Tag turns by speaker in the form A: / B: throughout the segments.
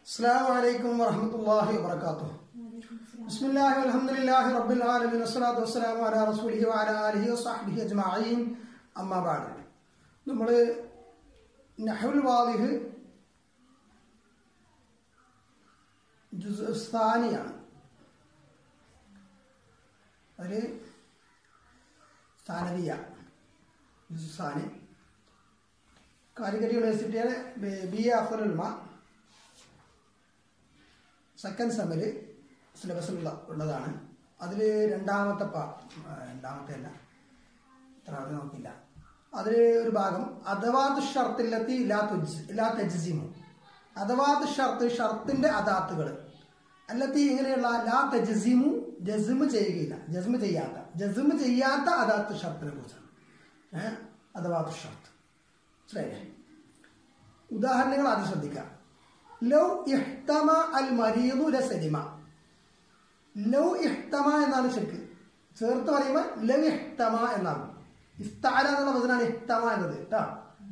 A: السلام عليكم ورحمة الله وبركاته. بسم الله والحمد لله رب العالمين والصلاة والسلام على رسوله وعلى آله وصحبه أجمعين. أما بعد നമ്മൾ നഹ്വുൽ വാദിഹ് ജുസ് സാനിയാണ്. അതിൽ സാനവിയ ജുസ് സാനി കാലിക്കറ്റ് യൂണിവേഴ്സിറ്റിയുടെ BA അഫ്സലുൽ ഉലമ സെക്കൻഡ് സെമ്മിൽ സിലബസിലുള്ളതാണ്. അതിൽ രണ്ടാമത്തെ അല്ല, എത്രാമത്തെ നോക്കില്ല. അതിൽ ഒരു ഭാഗം അദവാത്ത് ഷർത്തില്ലത്തി ലാ തജ്സിമു, അദവാത്ത് ഷർത്തിന്റെ അദാത്തുകൾ അല്ലത്തി ഇങ്ങനെയുള്ള ലാ തജ്സിമു ജസ്മ് ചെയ്യുകയില്ല, ജസ്മ് ചെയ്യാത്ത അദാത്ത് ഷർത്തിനെ കുറിച്ചാണ് അദവാത്ത് ഷർത്ത്. ശരിയല്ലേ? ഉദാഹരണങ്ങൾ ആദ്യം ശ്രദ്ധിക്കാം. ലൗ ഇഹ്തമ അൽ മരീദു ലസലിമ. ലൗ ഇഹ്തമ എന്നാണ് ശരിക്ക് ചേർത്ത് പറയുമ്പോൾ ലൗ ഇഹ്തമ എന്നാണ്. ഇഫ്തഅല എന്നുള്ള വസനാണ് ഇഹ്തമ എന്നത് കേട്ടോ.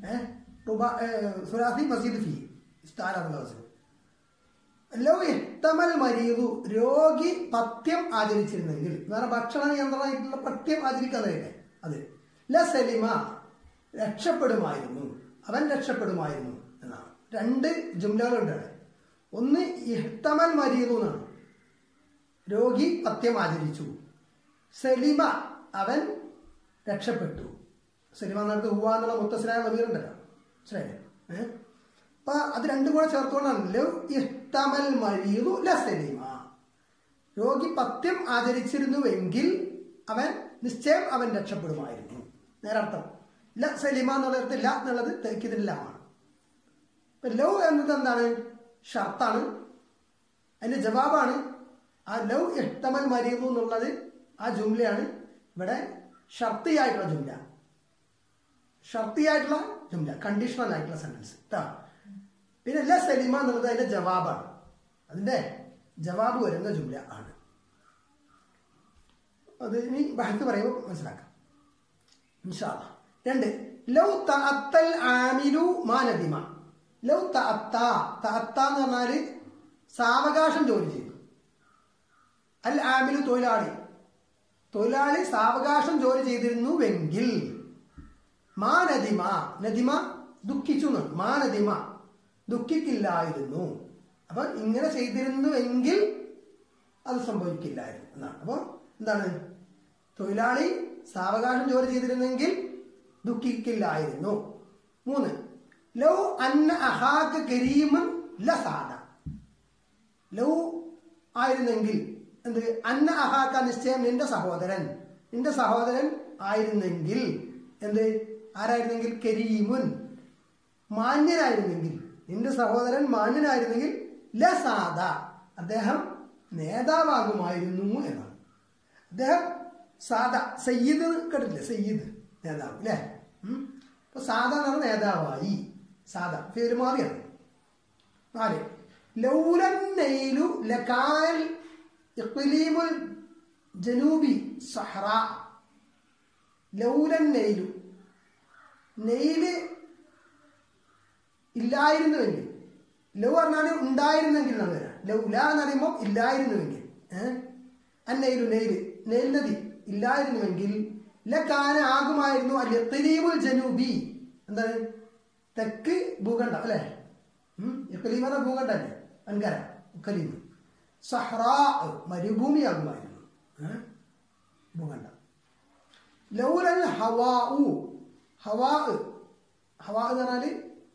A: സുലാസി മസീദ് ഫീ ഇഫ്തഅല എന്നുള്ള വസന. ലൗ ഇഹ്തമൽ മരീദു, രോഗി പഥ്യം ആചരിച്ചിരുന്നെങ്കിൽ, വേറെ ഭക്ഷണ നിയന്ത്രണമായിട്ടുള്ള പഥ്യം ആചരിക്കാതെ അത് ലസലിമ രക്ഷപ്പെടുമായിരുന്നു, അവൻ രക്ഷപ്പെടുമായിരുന്നു എന്നാണ്. രണ്ട് ജുംലകളുണ്ട്. ഒന്ന് ഇഹ്തമൽ മരീദു എന്നാണ്, രോഗി പഥ്യം ആചരിച്ചു. സലിമ, അവൻ രക്ഷപ്പെട്ടു. സലിമ എന്നിടത്ത് ഹുവ എന്നുള്ള മുത്തസിലായ വമീറുണ്ടല്ലോ. ശരിയല്ലേ? അപ്പൊ അത് രണ്ടും കൂടെ ചേർത്തുകൊണ്ടാണ് ലൗ ഇഹ്തമൽ മരീദു ലസലിമ, രോഗി പഥ്യം ആചരിച്ചിരുന്നുവെങ്കിൽ അവൻ നിശ്ചയം അവൻ രക്ഷപ്പെടുമായിരുന്നു. നേരർത്ഥം ല സലിമ എന്നുള്ളത് ല എന്നുള്ളത് തെക്കിതിലാണ്. ലൗ എന്നത് എന്താണ്? ഷർത്താണ്, അതിന്റെ ജവാബാണ്. ആ ലൗ ഇഹ്തമൽ മരീദു എന്നുള്ളത് ആ ജുംലയാണ് ഇവിടെ ഷർത്തിയായിട്ടുള്ള ജുംല, കണ്ടീഷണൽ ആയിട്ടുള്ള സെന്റൻസ് കേട്ടോ. പിന്നെ ല സലിമ എന്നുള്ളത് അതിന്റെ ജവാബാണ്, അതിന്റെ ജവാബ് വരുന്ന ജുംല ആണ്. അത് ഇനി ബഹത്ത് പറയുമ്പോൾ മനസ്സിലാക്കാം ഇൻഷാ അല്ലാഹ്. രണ്ട്, ലൗ തഅത്തൽ ആമിലു മാ നദിമ. ലൗ തഅത്ത എന്ന് പറഞ്ഞാല് സാവകാശം ജോലി ചെയ്തു. അൽ ആമിലു തൊഴിലാളി സാവകാശം ജോലി ചെയ്തിരുന്നുവെങ്കിൽ മാ നദിമ ദുഃഖിച്ചു, മാ നദിമ ദുഃഖിക്കില്ലായിരുന്നു. അപ്പൊ ഇങ്ങനെ ചെയ്തിരുന്നുവെങ്കിൽ അത് സംഭവിക്കില്ലായിരുന്നു എന്നാണ്. അപ്പൊ എന്താണ്? തൊഴിലാളി സാവകാശം ജോലി ചെയ്തിരുന്നെങ്കിൽ ദുഃഖിക്കില്ലായിരുന്നു. മൂന്ന്, ലൗ അന്ന അഹാക കരീമൻ ലസാദ. ലൗ ആയിരുന്നെങ്കിൽ എന്ത്? അന്ന അഹാക്ക നിശ്ചയം നിന്റെ സഹോദരൻ ആയിരുന്നെങ്കിൽ എന്ത്? ആരായിരുന്നെങ്കിൽ? കരീമുൻ, മാന്യനായിരുന്നെങ്കിൽ, നിന്റെ സഹോദരൻ മാന്യനായിരുന്നെങ്കിൽ ലസാദ, അദ്ദേഹം നേതാവാകുമായിരുന്നു എന്നാണ്. അദ്ദേഹം സാദ, സയ്യിദ് കേട്ടില്ലേ? സയ്യിദ് നേതാവ് അല്ലേ? അപ്പൊ സാദ എന്ന് പറഞ്ഞ നേതാവായി, സാദ പെരുമാറിയാണ്. നാല്, ലൗലൻ നൈലു ലകാൽ ഇഖ്ലീമുൽ ജനൂബി സഹറ. ലൗലൻ നൈലു, നെയില് ഇല്ലായിരുന്നുവെങ്കിൽ, ലൗ പറഞ്ഞാൽ ഉണ്ടായിരുന്നെങ്കിൽ എന്നാണ് വരാം. ലൗല എന്ന് പറയുമ്പോൾ ഇല്ലായിരുന്നുവെങ്കിൽ, അന്നയിലു നെയിൽ നദി ഇല്ലായിരുന്നുവെങ്കിൽ ലകാന ആകുമായിരുന്നു അൽ ഇഖ്ലീമുൽ ജനൂബി, എന്താണ്? തെക്ക് ഭൂഖണ്ഡം അല്ലെ? ഇഖ്ലീം എന്ന ഭൂഖണ്ഡല്ലേ, വൻകര ഇഖ്ലീം. സഹ്റാ മരുഭൂമിയാകുമായിരുന്നു ഭൂഖണ്ഡം. ലൗലൽ ഹവാഉ, ഹവാ എന്ന് പറഞ്ഞാല്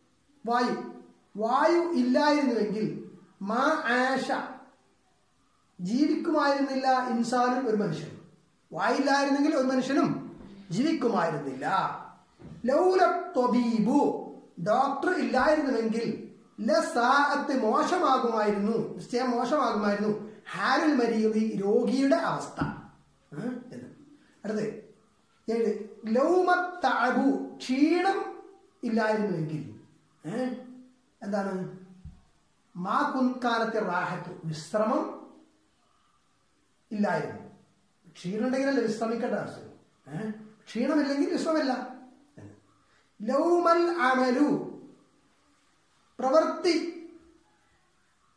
A: വായു ഇല്ലായിരുന്നുവെങ്കിൽ മാ ആഷ ജീവിക്കുമായിരുന്നില്ല ഇൻസാനും, ഒരു മനുഷ്യനും. വായില്ലായിരുന്നെങ്കിൽ ഒരു മനുഷ്യനും ജീവിക്കുമായിരുന്നില്ല. ലൗല ത്വബീബു, ഡോക്ടർ ഇല്ലായിരുന്നുവെങ്കിൽ ലസാഅത്ത് മോശമാകുമായിരുന്നു, നിശ്ചയം മോശമാകുമായിരുന്നു. ഹാലുൽ മരീദി, രോഗിയുടെ അവസ്ഥ എന്ന്. അടുത്ത് 7, ലൗമത്തഅബു, ക്ഷീണം ഇല്ലായിരുന്നുവെങ്കിൽ എന്താണ്? മാ കുൻകാനത്തെ റാഹത്തു, വിശ്രമം ഇല്ലായിരുന്നു. ക്ഷീണം ഉണ്ടെങ്കിലല്ലേ വിശ്രമിക്കേണ്ട ആവശ്യം. ക്ഷീണമില്ലെങ്കിൽ വിശ്രമമില്ല. ലൗമൽ അമലു, പ്രവൃത്തി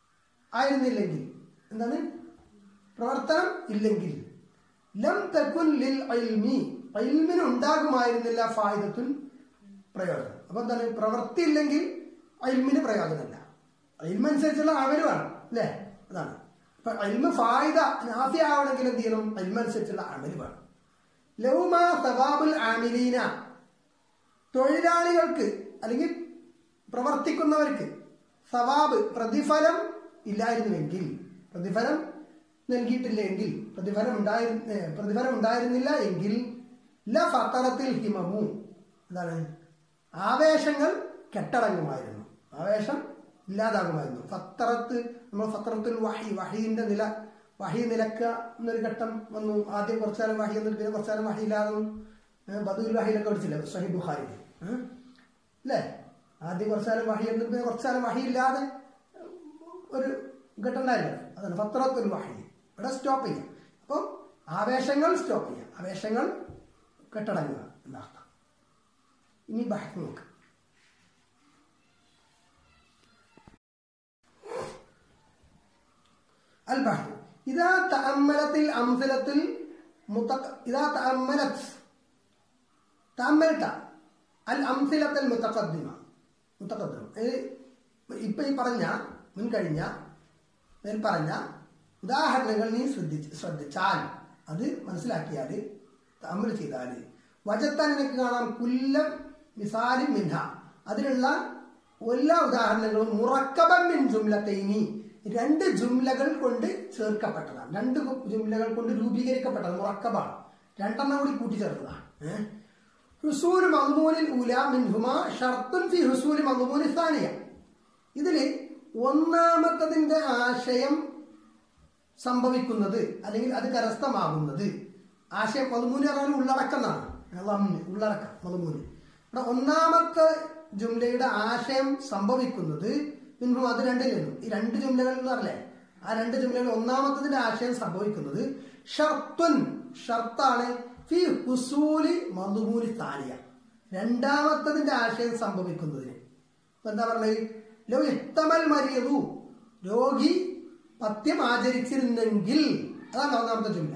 A: ആയിരുന്നില്ലെങ്കിൽ, എന്താണ് പ്രവർത്തനം ഇല്ലെങ്കിൽ, ലം തകുൻ ലിൽ ഇൽമി, ഇൽമിന് ഉണ്ടാകുമായിരുന്നില്ല ഫായിദത്തുൻ പ്രയോജനം. അപ്പൊ എന്താണ് പ്രവൃത്തി ഇല്ലെങ്കിൽ ഇൽമിന് പ്രയോജനമില്ല. ഇൽമനുസരിച്ചുള്ള അമല് വേണം അല്ലേ? അതാണ്. അപ്പൊ ഇൽമ ഫായിദ നാഫി ആവണമെങ്കിൽ എന്ത് ചെയ്യണം? ഇൽമനുസരിച്ചുള്ള അമല് വേണം. ലൗമാ സവാബുൽ ആമിലീന, തൊഴിലാളികൾക്ക് അല്ലെങ്കിൽ പ്രവർത്തിക്കുന്നവർക്ക് സവാബ് പ്രതിഫലം ഇല്ലായിരുന്നുവെങ്കിൽ, പ്രതിഫലം നൽകിയിട്ടില്ലെങ്കിൽ, പ്രതിഫലം ഉണ്ടായിരുന്നില്ല എങ്കിൽ ല ഫത്തറത്തിൽ ഹിമമു, എന്താണ് ആവേശങ്ങൾ കെട്ടടങ്ങുമായിരുന്നു, ആവേശം ഇല്ലാതാകുമായിരുന്നു. ഫത്തറത്ത്, നമ്മൾ ഫത്തറത്തുൽ വഹീന്റെ നില, വഹി നിലക്കുക എന്നൊരു ഘട്ടം വന്നു. ആദ്യം കുറച്ചാലും വഹി എന്നിട്ട് പിന്നെ കുറച്ചാലും വഹി ഇല്ലാതെ ബദുൽ വഹിയിലൊക്കെ പഠിച്ചില്ല സഹീഹ് ബുഖാരി അല്ലേ? ആദ്യം കുറച്ചാലും വഹി എന്നിട്ട് പിന്നെ കുറച്ചാലും വഹി ഇല്ലാതെ ഒരു ഘട്ടം ഉണ്ടായില്ല. അതാണ് ഫത്തറത്തുൽ വഹി. ഇവിടെ സ്റ്റോപ്പ് ചെയ്യാം. അപ്പം ആവേശങ്ങൾ സ്റ്റോപ്പ് ചെയ്യാം, ആവേശങ്ങൾ കെട്ടടങ്ങുക എന്നർത്ഥം. ഇനി ബഹ്സ് നോക്ക്. البحث إذا تأملت الأمثلة إذا تأملت الأمثلة المتقدمة ഇപ്പം ഈ പറഞ്ഞ മുൻകഴിഞ്ഞ പറഞ്ഞ ഉദാഹരണങ്ങൾ നീ ശ്രദ്ധിച്ചാൽ, അത് മനസ്സിലാക്കിയാൽ, തഅമ്മൽ ചെയ്താൽ, വജത്താൻ നിനക്ക് കാണാം കുല്ലം മിസാലിൻ മിൻഹ, അതിലുള്ള എല്ലാ ഉദാഹരണങ്ങളും മുറക്കബൻ മിൻ ജുംലത്തൈനി, രണ്ട് ജുംലകൾ കൊണ്ട് ചേർക്കപ്പെട്ടതാണ്, രണ്ട് ജുംലകൾ കൊണ്ട് രൂപീകരിക്കപ്പെട്ടത് മുറക്കബാണ്, രണ്ടെണ്ണം കൂടി കൂട്ടിച്ചേർത്തതാണ്. ഹുസൂൽ മദ്മൂനിൽ ഉലാ മിൻഹുമാ ഷർത്തുൻ ഫി ഹുസൂൽ മദ്മൂനിൽ സാനിയ, ഇതിൽ ഒന്നാമത്തതിന്റെ ആശയം സംഭവിക്കുന്നത് അല്ലെങ്കിൽ അത് കരസ്ഥമാകുന്നത്, ആശയം മദ്മൂന് പറഞ്ഞാൽ ഉള്ളടക്കം എന്നാണ്, ഉള്ളടക്കം മദ്മൂന്. ഇവിടെ ഒന്നാമത്തെ ജുംലയുടെ ആശയം സംഭവിക്കുന്നത് മിൻഹും, അത് രണ്ടിൽ നിന്നും, ഈ രണ്ട് ജുംലകൾ എന്ന് പറഞ്ഞേ, ആ രണ്ട് ജുംലകളിൽ ഒന്നാമത്തതിന്റെ ആശയം സംഭവിക്കുന്നത് ഷർത്തുൻ, ഷർത്താണ്, ഫി ഹുസൂലി മദ്മൂനി സാനിയ, രണ്ടാമത്തതിന്റെ ആശയം സംഭവിക്കുന്നതിന്. എന്താ പറഞ്ഞത്? ലൗ ഇഹ്തമൽ മരീദു, രോഗി പഥ്യം ആചരിച്ചിരുന്നെങ്കിൽ, അതാണ് ഒന്നാമത്തെ ജുംല.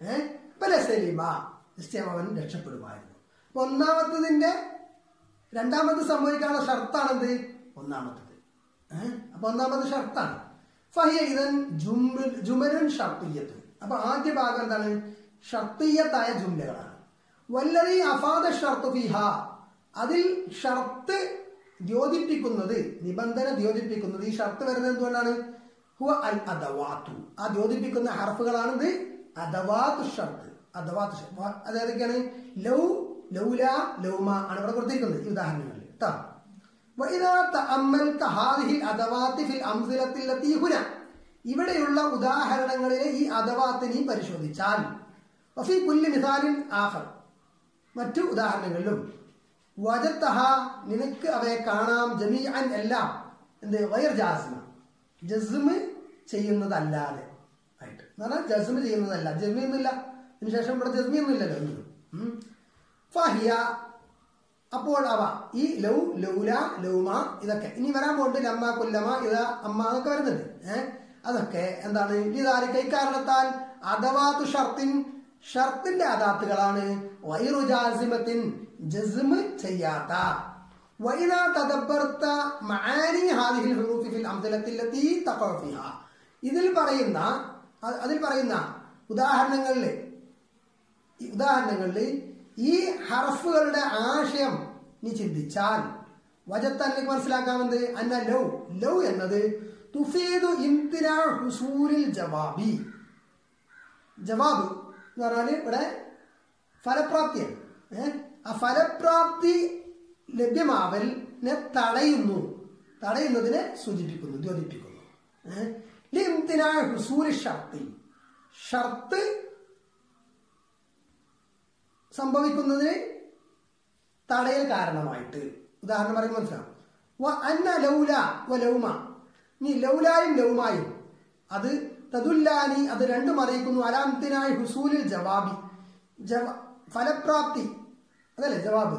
A: സലീമ, നിശ്ചയം അവൻ രക്ഷപ്പെടുമായിരുന്നു. അപ്പൊ ഒന്നാമത്തതിന്റെ രണ്ടാമത്തെ സംഭവിക്കാനുള്ള ഷർത്താണെന്ത്? ഒന്നാമത്തത്. അപ്പൊ ഒന്നാമത്തെ ഷർത്താണ്. ഫഹിയ ഇദൻ ജുമലുൻ ഷർത്തിയ്യത്ത്. അപ്പൊ ആദ്യ ഭാഗം എന്താണ്? ഷർത്തിയ്യത്തായ ജുംലകളാണ്. വല്ലദീ അഫാദ ഷർത്ത് ഫിഹ, അതിൽ ഷർത്ത് ദ്യോതിപ്പിക്കുന്നത്, നിബന്ധന ദ്യോതിപ്പിക്കുന്നത്, ഈ ഷർത്ത് വരുന്നത് എന്തുകൊണ്ടാണ്? ഹുവ അൽ അദവാത്തു, ആ ദ്യോതിപ്പിക്കുന്ന ഹർഫുകളാണിത് അദവാത്തു ഷർത്ത്. അദവാത്തു ഷർത്ത് അതേതൊക്കെയാണ്? ലൗ, ലൗല, ലൗമ ആണ് ഇവിടെ കൊടുത്തിരിക്കുന്നത് ഈ ഉദാഹരണങ്ങളിൽ കേട്ടോ. وإذا تأملت هذه الأدوات في الأمثلة التي هنا, ഇവിടെയുള്ള ഉദാഹരണങ്ങളിലെ ഈ അദവാത്ത് നീ പരിശോധിച്ചാൽ, വഫി കുല്ലി മിസാലിൻ ആഖർ, മറ്റു ഉദാഹരണങ്ങളിലും, വജത്തഹ, നിനക്ക് അവയെ കാണാം, ജമീഅൻ, എല്ലാം, എന്ത്, ഗൈർ ജാസിമ, ജസ്മ് ചെയ്യുന്നതല്ലാതെ ആയിട്ട്, എന്ന് പറഞ്ഞാൽ ജസ്മ് ചെയ്യുന്നതല്ല, ജസ്മിയൊന്നുമില്ല, അതിനുശേഷം ഇവിടെ ജസ്മിയൊന്നുമില്ലല്ലോ. ഫഹിയ, അപ്പോൾ അവ, ഈ ലൗ, ലൗല, ലൗമ, ഇതൊക്കെ ഇനി വരാൻ പോകുന്നുണ്ട്. ലമ്മ, കുല്ലമ, ഇത, അമ്മ, അതൊക്കെ വരുന്നുണ്ട്. അതൊക്കെ എന്താണ്? ഇതാരിക്ക, ഇക്കാരണത്താൽ അദവാത്തു ഷർത്തിൻ, ഷർത്തിന്റെ അദാത്തുകളാണ്, വൈറു ജാസിമത്തിൻ, ജസ്മ് ചെയ്യാത്ത. വഇദാ തദബ്ബർത മആനി ഹാദിഹിൽ ഹുറൂഫി ഫിൽ അംസലത്തി ലത്തി തഖഉ ഫിഹാ, അതിൽ പറയുന്ന ഉദാഹരണങ്ങളിൽ ഈ ഹർഫുകളുടെ ആശയം നീ ചിന്തിച്ചാൽ, വജത്തന്നിക്ക് മനസ്സിലാക്കാമെന്ന്, അന്ന ലൗ, ലൗ എന്നത് തുഫീദു ഇംതിനാ ഹുസൂലിൽ ജവാബി, ജവാബ് എന്ന് പറഞ്ഞാൽ ഇവിടെ ഫലപ്രാപ്തിയാണ്. ആ ഫലപ്രാപ്തി ലഭ്യമാവലിനെ തടയുന്നതിനെ സൂചിപ്പിക്കുന്നു, ദ്യോതിപ്പിക്കുന്നു. ലിംതിനാ ഹുസൂലി ഷർത്തി, ഷർത്ത് സംഭവിക്കുന്നതിന് തടയൽ കാരണമായിട്ട്. ഉദാഹരണം പറയുമ്പോൾ മനസ്സിലാവും. അന്ന ലൗല വ ലൗമ, നീ ലൗലായും ലൗമായും, അത് തദുല്ലാനി, അത് രണ്ടും അറിയിക്കുന്നു, അലാംതിനായി ഹുസൂലിൽ ജവാബി, ഫലപ്രാപ്തി, അതല്ലേ ജവാബ്,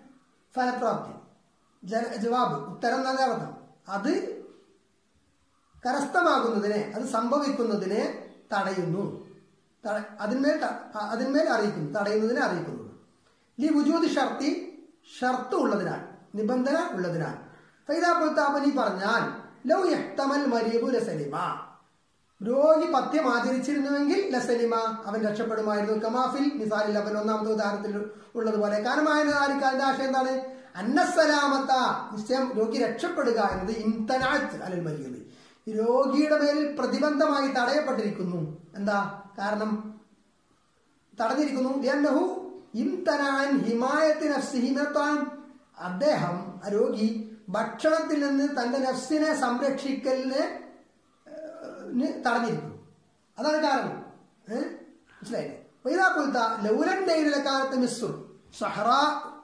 A: ഫലപ്രാപ്തി, ജവാബ്, ഉത്തരം എന്നർത്ഥം, അത് കരസ്ഥമാകുന്നതിനെ, അത് സംഭവിക്കുന്നതിനെ തടയുന്നു, അതിന്മേൽ അറിയിക്കുന്നു, തടയുന്നതിനെ അറിയിക്കുന്നു. ലി വുജൂദ് ഷർത്തി, ഷർത്ത് ഉള്ളതിനാൽ, നിബന്ധന ഉള്ളതിനാൽ. ഫൈദാ പുൽത്താപനി പറഞ്ഞാൽ ലൗ യഹ്തമൽ മരീബു ലസലിമ, രോഗി പഥ്യം ആചരിച്ചിരുന്നുവെങ്കിൽ ലസലിമ, അവൻ രക്ഷപ്പെടുമായിരുന്നു. കമാഫിൽ മിസാലിൽ അവൻ ഒന്നാമത്തെ ഉദാഹരണത്തിൽ ഉള്ളതുപോലെ. കാരണമായ അതിന്റെ ആശയം എന്താണ്? അന്നസലാമത്ത, നിശ്ചയം രോഗി രക്ഷപ്പെടുക എന്നത് ഇംതനാഅത്ത് അലൽ മരീദ്, രോഗിയുടെ മേലിൽ പ്രതിബന്ധമായി തടയപ്പെട്ടിരിക്കുന്നു. എന്താ കാരണം? തടഞ്ഞിരിക്കുന്നു. ലിഅന്നഹു ഇംതനഅൻ ഹിമായത്തി നഫ്സിഹി മിനൽ ത്വഅം, അദ്ദേഹം രോഗി ഭക്ഷണത്തിൽ നിന്ന് തന്റെ നഫ്സിനെ സംരക്ഷിക്കലിനെ തടഞ്ഞിരിക്കുന്നു. അതാണ് കാരണം. മനസ്സിലായില്ലേ? വൈദാ ഖുൽത ലൗലൻ നൈല ലകാനത്ത് മിസ്ർ സഹറാ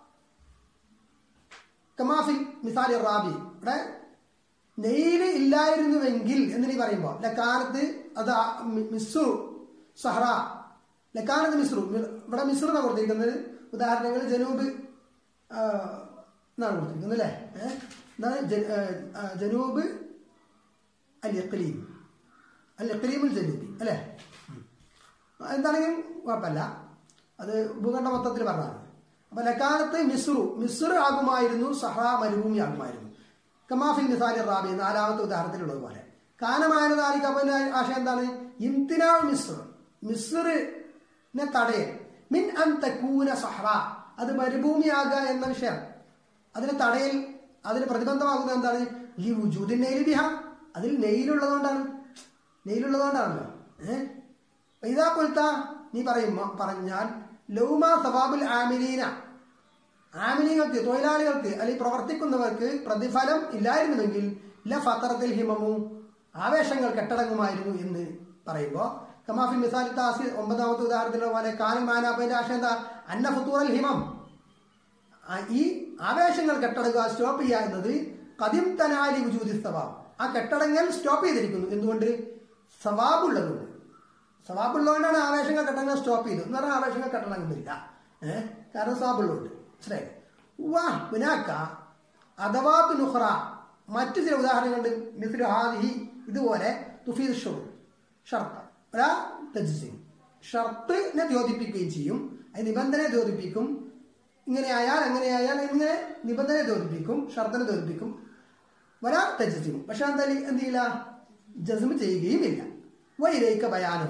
A: കമാഫിൽ മിസാലി റാബി, ഇവിടെ നെയ്ല് ഇല്ലായിരുന്നുവെങ്കിൽ എന്ന് നീ പറയുമ്പോ ലക്കാനത്ത്, അത് മിസ്റു സഹറ, ലക്കാനത്ത് മിസ്റു, ഇവിടെ മിസ്ർ എന്നാണ് കൊടുത്തിരിക്കുന്നത്. ഉദാഹരണങ്ങൾ ജനൂബ് എന്നാണ് കൊടുത്തിരിക്കുന്നത് അല്ലേ? എന്താണ് ജനൂബ് അൽ ഇഖ്ലീം, അൽ ഇഖ്ലീമുൽ ജനൂബി അല്ലേ? എന്താണെങ്കിലും കുഴപ്പമില്ല, അത് ഭൂഖണ്ഡ മൊത്തത്തിൽ പറഞ്ഞതാണ്. അപ്പൊ ലക്കാനത്ത് മിസ്ർ ആകുമായിരുന്നു, സഹറ മരുഭൂമി ആകുമായിരുന്നു. കമാഫിൽ മിസാലി റാബി, നാലാമത്തെ ഉദാഹരണത്തിലുള്ളതുപോലെ. കാനമാനതാലിക്ക് അവന്റെ ആശയം എന്താണ്? ഇംതിനാ മിസ്ർ, മിസ്റിനെ തടയൽ, മിൻ അൻ തകൂന സഹറ, അത് മരുഭൂമിയാകുക എന്ന വിഷയം, അതിനെ തടയൽ, അതിന് പ്രതിബന്ധമാകുന്നത് എന്താണ്? ഈ വുജൂദിൻ നെയ്ലി ബിഹ, അതിൽ നെയ്ലുള്ളതുകൊണ്ടാണല്ലോ. ഇതാ പോലത്തെ നീ പറഞ്ഞാൽ ലൗമാ സവാബുൽ ആമിലീന, ആമിലികൾക്ക്, തൊഴിലാളികൾക്ക് അല്ലെങ്കിൽ പ്രവർത്തിക്കുന്നവർക്ക് പ്രതിഫലം ഇല്ലായിരുന്നുവെങ്കിൽ ല ഫത്തറത്തിൽ ഹിമമു, ആവേശങ്ങൾ കെട്ടടങ്ങുമായിരുന്നു എന്ന് പറയുമ്പോൾ കമാഫിൽ മിസാലി താസി, ഒമ്പതാമത്തെ ഉദാഹരണത്തിലുള്ള പോലെ കാലം മാനാപ്പതിന്റെ ആശയം എന്താ? അന്ന ഫുത്തൂറൽ ഹിമം, ഈ ആവേശങ്ങൾ കെട്ടടങ്ങുക, സ്റ്റോപ്പ് ചെയ്യുക എന്നത് കദിം തനാലി വുജൂദി സവാബ്, ആ കെട്ടടങ്ങൽ സ്റ്റോപ്പ് ചെയ്തിരിക്കുന്നു. എന്തുകൊണ്ട്? സവാബുള്ളതുകൊണ്ട്. സവാബുള്ളതുകൊണ്ടാണ് ആവേശങ്ങൾ കെട്ടടങ്ങൽ സ്റ്റോപ്പ് ചെയ്തത് എന്ന് പറഞ്ഞാൽ ആവേശങ്ങൾ കെട്ടടങ്ങുന്നില്ല, കാരണം സവാബുള്ളതുകൊണ്ട്. മനസ്സിലായി? വാ പിനാക്ക അദവാത്ത് നുഹ്റ, മറ്റു ചില ഉദാഹരണങ്ങളുണ്ട്. മിസ്ലു ഹാദിഹി, ഇതുപോലെ തുഫീദ് ഷർത്ത് തജ്സിം, ഷർത്തിനെ ദ്യോതിപ്പിക്കുകയും ചെയ്യും, അത് നിബന്ധനയെ ദ്യോതിപ്പിക്കും. ഇങ്ങനെയായാൽ അങ്ങനെയായാൽ ഇങ്ങനെ നിബന്ധനയെ ദ്യോതിപ്പിക്കും, ഷർത്തിനെ ദ്യോതിപ്പിക്കും. വരാ തജ്സിം, പക്ഷെ എന്തായാലും എന്ത് ചെയ്യില്ല, ജസ്മ് ചെയ്യുകയും ഇല്ല. വൈലൈക ബയാനുഹ,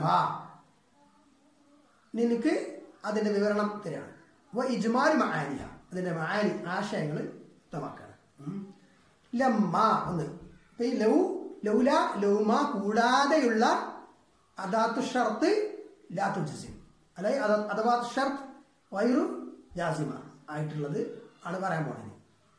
A: നിനക്ക് അതിന്റെ വിവരണം തരാണ്. ഇജ്മാൽ മആനിഹ, അതിന്റെ മആനി, ആശയങ്ങൾ വ്യക്തമാക്കാണ്. ലമ്മ ഒന്ന്, ഈ ലൗല ലൗമ കൂടാതെയുള്ള അദാത്തു ഷർത്ത് ലാ തുജ്സിം, അല്ലെങ്കിൽ അദവാത്തു ഷർത്ത് വൈറു ജാസിമ ആയിട്ടുള്ളത് ആണ് പറയാൻ പോകുന്നത്.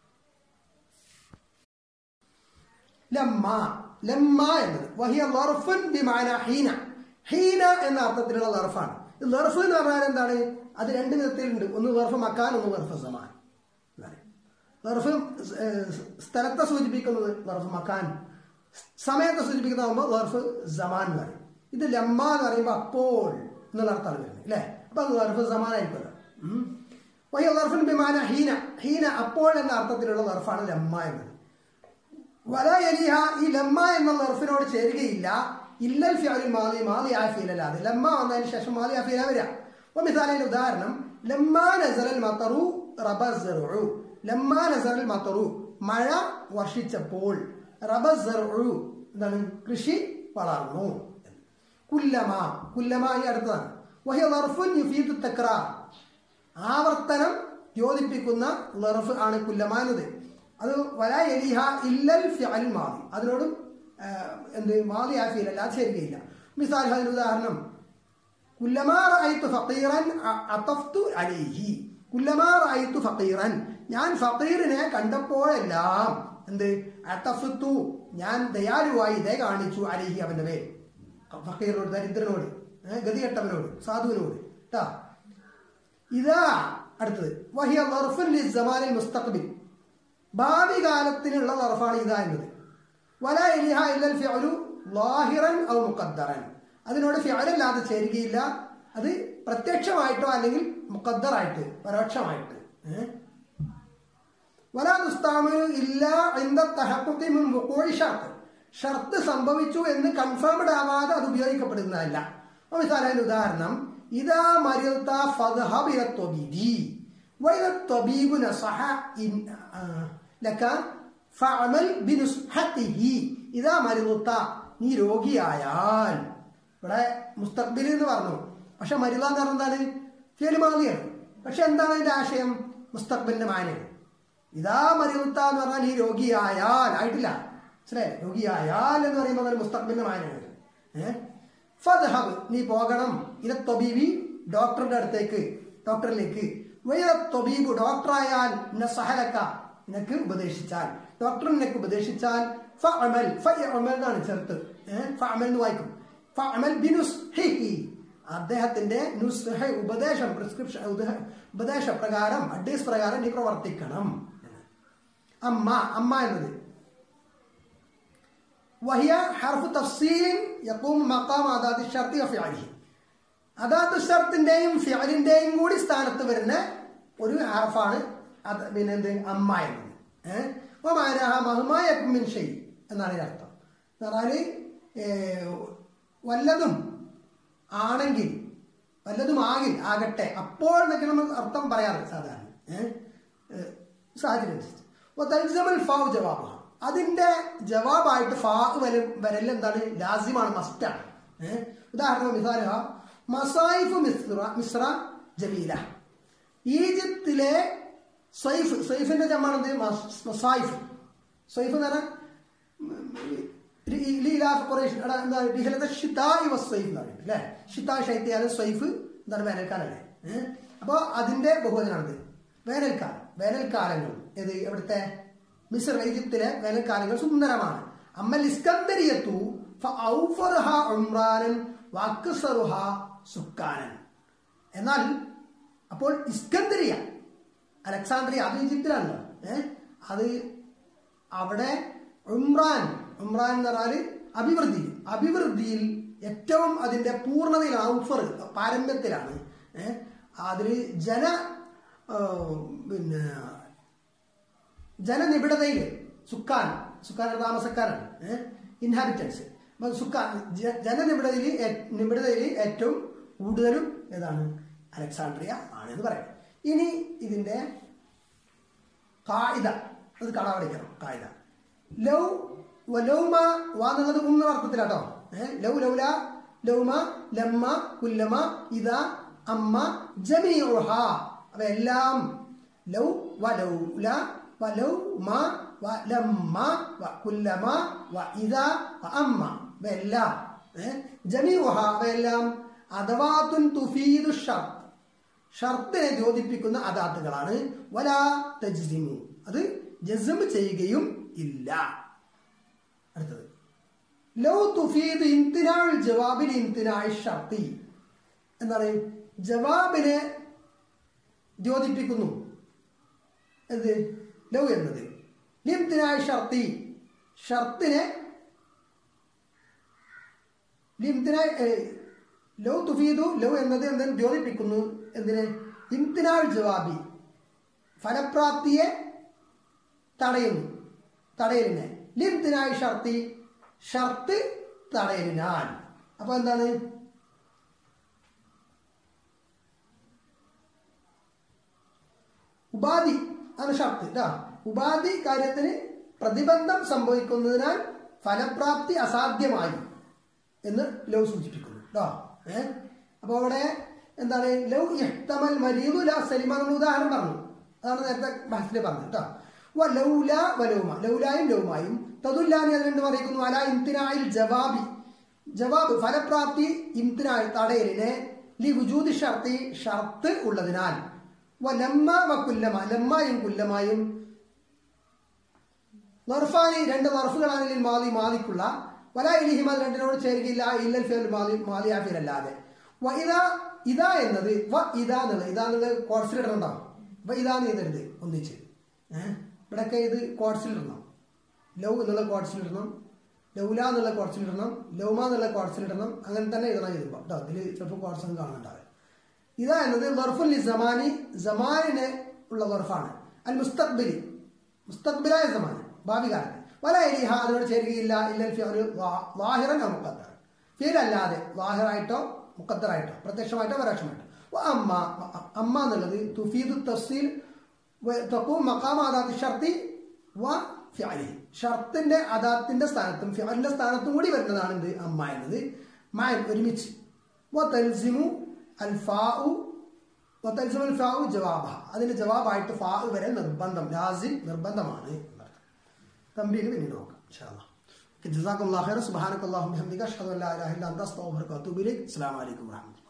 A: ലമ്മ എന്നത് വഹിയ ലർഫുൻ ബിമഅന ഹീന, ഹീന എന്ന അർത്ഥത്തിലുള്ള ലർഫാണ്. ലർഫ് എന്ന് പറഞ്ഞാൽ എന്താണ്? അത് രണ്ട് വിധത്തിലുണ്ട്. ഒന്ന് ലർഫ് മക്കാൻ, ഒന്ന് ലർഫ് സമാൻ. ലർഫ് സ്ഥലത്തെ സൂചിപ്പിക്കുന്നത് ലർഫ് മക്കാൻ, സമയത്തെ സൂചിപ്പിക്കുന്നതാകുമ്പോൾ ലർഫ് സമാൻ എന്ന് പറയും. ഇത് ലമ്മ എന്ന് പറയുമ്പോൾ അപ്പോൾ എന്നുള്ള അർത്ഥമാണ് വരുന്നത് അല്ലേ? അപ്പൊ അത് ലർഫ് സമാൻ ആയിരിക്കുമല്ലോ. വഹിയ ലർഫുൻ ബിമഅന ഹീന, ഹീന അപ്പോൾ എന്ന അർത്ഥത്തിലുള്ള ലർഫാണ് ലമ്മ എന്നത്. വല യലിഹ, ഈ ലമ്മ എന്ന ലർഫിനോട് ചേരുകയില്ല ഇല്ലൽ ഫിഅലുൽ മാദി, മാദി ആയ ഫീലല്ലാതെ. ലമ്മ വന്നതിന് ശേഷം മാദി ആയ ഫീല വരിക. മിസാലിന്റെ ഉദാഹരണം ലമ്മാ നസറൽ മതറു റബസ്സറു, ലമ്മാ നസറൽ മതറു, മഴ വർഷിച്ചപ്പോൾ, റബസ്സറു എന്താണ്? കൃഷി വളർന്നു. കുല്ലമ ഈ അടുത്തതാണ്. വഹിയ ലർഫുൻ യുഫീദു തക്രാർ, ആവർത്തനം യോജിപ്പിക്കുന്ന ലർഫ് ആണ് കുല്ലമ എന്നത്. അത് വലാ യലിഹ ഇല്ലൽ ഫിഅലുൽ മാദി, അതിനോടും എന്ത് മാദി ആയ ഫീലല്ല, ചേരുകയില്ല. മിസാൽ അതിന്റെ ഉദാഹരണം കുല്ലമാ റഅയ്തു ഫഖീറൻ അതഫ്തു അലൈഹി, കുല്ലമാ റഅയ്തു ഫഖീറൻ, ഞാൻ ഫഖീറിനെ കണ്ടപ്പോഴെല്ലാം എന്ത്? അതഫ്തു, ഞാൻ ദയാലുവായി ദയ കാണിച്ചു, അലൈഹി അവന്റെ മേൽ, ഫഖീറിനോട്, ദരിദ്രനോട്, ഗതികെട്ടവനോട്, സാധുവിനോട്. ട്ടാ ഇതാ അടുത്തത് വഹിയ ലർഫുൻ ലിസ്സമാനിൽ മുസ്തഖ്ബിൽ, ഭാവി കാലത്തിനുള്ള ലർഫാണ് ഇതാ എന്നത്. വലാ യലിഹ ഇല്ലൽ ഫിഅലു ളാഹിറൻ ഔ മുഖദ്ദറൻ, അതിനോട് ഫിഅലല്ലാതെ ചേരുകയില്ല, അത് പ്രത്യക്ഷമായിട്ടോ അല്ലെങ്കിൽ മുഖദ്ദറായിട്ട്, പരോക്ഷമായിട്ട്. വലാ തുസ്തഅമലു ഇല്ലാ ഇൻദ തഹഖഖി മിൻ വുഖൂഇ ഷർത്ത്, ഷർത്ത് സംഭവിച്ചു എന്ന് കൺഫേംഡ് ആവാതെ അത് ഉപയോഗിക്കപ്പെടുന്നതല്ല. മിസാലിന് ഉദാഹരണം, ഇദാ മരിൽത ഫദ്ഹബ് ഇല ത്വബീബി വഇദ ത്വബീബു നസഹ ലക ഫഅമൽ ബിനുസ്ഹതിഹി. ഇദാ മരിൽത, നീ രോഗിയായാൽ. ഇവിടെ മുസ്തഖ്ബിൽ എന്ന് പറഞ്ഞു, പക്ഷെ മരില എന്ന് പറഞ്ഞാൽ എന്താണ്? ഫിഅൽ മാദിയാണ്. പക്ഷെ എന്താണ് അതിന്റെ ആശയം? മുസ്തഖ്ബിലിന്റെ മാനയാണ്. ഇദാ മരിൽത എന്ന് പറഞ്ഞാൽ നീ രോഗിയായാൽ, ആയിട്ടില്ല, മനസ്സിലായി? രോഗിയായാൽ എന്ന് പറയുമ്പോൾ അത് മുസ്തഖ്ബിലിന്റെ മാനയാണ്. ഫദ്ഹബ്, നീ പോകണം, ഇല ത്വബീബി, ഡോക്ടറുടെ അടുത്തേക്ക്, ഡോക്ടറിലേക്ക്. വഇദ ത്വബീബു, ഡോക്ടറായാൽ, നസഹ ലക, നിനക്ക് ഉപദേശിച്ചാൽ, ഡോക്ടർ നിനക്ക് ഉപദേശിച്ചാൽ, ഫഅമൽ, ഫഅമൽ എന്നാണ് ചേർത്ത്, ഫഅമൽ എന്ന് വായിക്കും. ഫഅമൽ ബിനുസ്ഹിഹി, അദ്ദേഹത്തിന്റെ നുസ്ഹ, ഉപദേശം, പ്രിസ്ക്രിപ്ഷൻ, ഉപദേശപ്രകാരം, അഡ്വൈസ് പ്രകാരം നീ പ്രവർത്തിക്കണം. അമ്മ, അമ്മ എന്നത് വഹിയ ഹർഫ് തഫ്സീൽ യഖൂം മഖാം അദാത്ത് ശർത്തി വഫിഅലിഹി, അദാത്ത് ശർത്തിന്റെയും ഫിഅലിന്റെയും കൂടി സ്ഥാനത്ത് വരുന്ന ഒരു ഹർഫാണ് പിന്നെ എന്ത്? അമ്മ എന്നത്. മഹ്മായക്കും മിൻ ഷൈ എന്നാണ് ഇതിന്റെ അർത്ഥം. എന്ന് പറഞ്ഞാല് വല്ലതും ആണെങ്കിൽ, വല്ലതും ആകിൽ, ആകട്ടെ, അപ്പോൾ എന്നൊക്കെ നമ്മൾ അർത്ഥം പറയാറ് സാധാരണ സാഹചര്യം അനുസരിച്ച്. ജവാബ്, അതിന്റെ ജവാബായിട്ട് ഫാ വരൽ എന്താണ്? ലാസിമാണ്, മസ്റ്റാണ്. ഉദാഹരണം, മിസാലുഹ മസായിഫ് മിസ്ര ജമീല, ഈജിപ്തിലെ സൈഫ്, സൈഫിന്റെ ജമാണെന്ത്? മസായിഫ്. സൈഫ് എന്ന് പറഞ്ഞാൽ അല്ലേ? ഷിത്താ ശൈത്യാലും സൈഫ് എന്താണ്? വേനൽക്കാലല്ലേ? അപ്പൊ അതിന്റെ ബഹുവചനാണിത്. വേനൽക്കാലം, വേനൽക്കാലങ്ങൾ. ഏത്? എവിടുത്തെ? മിസ്ർ, ഈജിപ്തിലെ വേനൽക്കാലങ്ങൾ സുന്ദരമാണ്. അമ്മൽ ഇസ്കന്ദരിയത്തു ഫഔഫറുഹ ഉംറാനൻ വഅക്സറുഹ സുക്കാനൻ. എന്നാൽ അപ്പോൾ ഇസ്കന്ദരിയ, അലക്സാണ്ട്രിയ, അത് ഈജിപ്തിലാണല്ലോ. അത് അവിടെ ഉംറാൻ, ഉംറാൻ എന്ന് പറഞ്ഞാൽ അഭിവൃദ്ധി, അഭിവൃദ്ധിയിൽ ഏറ്റവും അതിന്റെ പൂർണ്ണതയിലാണ്, ഔഫർ, പാരമ്യത്തിലാണ്. അതിൽ പിന്നെ ജനനിബിഡതയിൽ, സുക്കാൻ, സുക്കാൻ താമസക്കാരാണ്, ഇൻഹാബിറ്റൻസ്. സുക്കാൻ, ജനനിബിഡതയിൽ ഏറ്റവും കൂടുതലും ഏതാണ്? അലക്സാണ്ട്രിയ ആണ് എന്ന് പറയാം. ഇനി ഇതിന്റെ ഖായിദ അത് കാണാൻ പഠിക്കണം. ഖായിദ ലൗ ലൗമ വാന്നുള്ളത് എന്ന അർത്ഥത്തിലാട്ടോ. ലൗ, ലൗല, ലൗമ, ലമ്മ, കുല്ലമ, ഇദാ, അമ്മ, ജമീഉഹ, അവയെല്ലാം ലൗ വലൗല വലൗമ വലമ്മ വകുല്ലമ വഇദാ വഅമ്മ, അവയെല്ലാം ജമീഉഹ, അവയെല്ലാം അദവാത്തുൻ തുഫീദു ഷർത്ത്, ഷർത്തിനെ ദ്യോതിപ്പിക്കുന്ന അദാത്തുകളാണ്. വലാ തജ്സിമു, അത് ജസ്ം ചെയ്യുകയും ഇല്ല. അടുത്തത് ലൗ തുഫീദ് ഇംതിനാഉൽ ജവാബിൽ ഇംതിനാഉ ഷർത്തി, എന്താണ്? ജവാബിനെ ദ്യോതിപ്പിക്കുന്നു. എന്ത്? ലൗ എന്നത് ലിംതിനാഉ ഷർത്തി, ഷർത്തിനെ ലൗ തുഫീദു, ലൗ എന്നത് എന്തിനെ ദ്യോതിപ്പിക്കുന്നു? എന്തിനെ? ഇംതിനാഉൽ ജവാബി, ഫലപ്രാപ്തിയെ തടയുന്നു, തടയലിനെ. ലിംതിനാഉ ഷർത്തി, ഷർത്ത് തടയലിനാൽ. അപ്പൊ എന്താണ്? ഉപാധി ആണ് ഷർത്ത് ട്ടാ. ഉപാധി കാര്യത്തിന് പ്രതിബന്ധം സംഭവിക്കുന്നതിനാൽ ഫലപ്രാപ്തി അസാധ്യമായി എന്ന് ലൗ സൂചിപ്പിക്കുന്നു ട്ടോ. അപ്പൊ അവിടെ എന്താണ്? ലൗ ഇഹ്തമൽ മരീദു ലാ സലിമ എന്ന ഉദാഹരണം പറഞ്ഞു. അതാണ് നേരത്തെ ബഹസിൽ പറഞ്ഞത് ട്ടോ. ലൗല വലൗമ, ലൗലായും ലൗമായും തദുല്ലാനി അതിനെന്ത് പറയുന്നു? അല ഇംതിനാഇൽ ജവാബി, ജവാബ് ഫലപ്രാപ്തി, ഇംതിനാഇ തടയലിനെ, ലി വുജൂദി ഷർത്തി, ഷർത്ത് ഉള്ളതിനാൽ. ലമ്മ വകുല്ലമ, ലമ്മായും കുല്ലമായും നർഫാനി, രണ്ട് നർഫുകളാണ്. മാലി, മാലിക്കുള്ള. വലാ ഇലിഹിമ, രണ്ടിനോട് ചേരുകയില്ല. ഇല്ലൽ ഫിഅൽ മാലി, മാലി ആഫിൽ അല്ലാതെ. വ ഇദാ, ഇദാ എന്നത് വ ഇദാ എന്നുള്ളത്, ഇദാ എന്നുള്ളത് കോഡ്സിലിടണം. വ ഇദാന്ന് ചെയ്തരുത് ഒന്നിച്ച്. ഇവിടെയൊക്കെ ഇത് കോഡ്സിലിടണം. ലൗ എന്നുള്ള കോഡ്സിലിടണം, ലൗല എന്നുള്ള കോഡ്സിലിടണം, ലൗമ എന്നുള്ള കോഡ്സിലിടണം. അങ്ങനെ തന്നെ ഇടണം ചെയ്തപ്പോൾ കേട്ടോ. ഇതിൽ ചിലപ്പോൾ കോഡ്സ് ഒന്നും കാണുന്നുണ്ടാവും. ഇതാ എന്നത് വർഫുൽ സമാനി, സമാനിന് ഉള്ള വർഫാണ്. അൽ മുസ്തഖ്ബിലി, മുസ്തഖ്ബിലായ സമാൻ, ഭാവി കാലത്ത്. വലൈലിഹ അതിനോട് ചേരുകയില്ല ഇല്ലൽ ഫിഅലു ളാഹിറൻ ഔ മുഖദ്ദറൻ ഫിഅൽ അല്ലാതെ ളാഹിറായിട്ടോ മുഖദ്ദറായിട്ടോ പ്രത്യക്ഷമായിട്ടോ പരോക്ഷമായിട്ടോ അമ്മ അമ്മ എന്നുള്ളത് തുഫീദു തഫ്സീൽ തഖൂം മഖാമ അദാത്തി ഷർത്തി വ ഫിഅലി ഷർത്തിന്റെ അദാത്തിന്റെ സ്ഥാനത്തും ഫിഅലിന്റെ സ്ഥാനത്തും കൂടി വരുന്നതാണ് എന്ത് അമ്മ എന്നത് മഅൻ ഒരുമിച്ച് വതൽസിമു അൽ ഫാഉ വതൽസിമു അൽ ഫാഉ ജവാബഹ അതിന്റെ ജവാബായിട്ട് ഫാ വരെ നിർബന്ധം ലാസിം നിർബന്ധമാണ് എന്നർത്ഥം തംബീഹ് പിന്നീട് നോക്കാം ഇൻഷാ അല്ലാഹ് ജസാക്കല്ലാഹു ഖൈറൻ സുബ്ഹാനക്കല്ലാഹു വബിഹംദിക അഷ്ഹദു അൻ ലാ ഇലാഹ ഇല്ല അൻത അസ്തഗ്ഫിറുക വഅതൂബു ഇലൈക് അസ്സലാമു അലൈക്കും വറഹ്മത്തുള്ളാഹി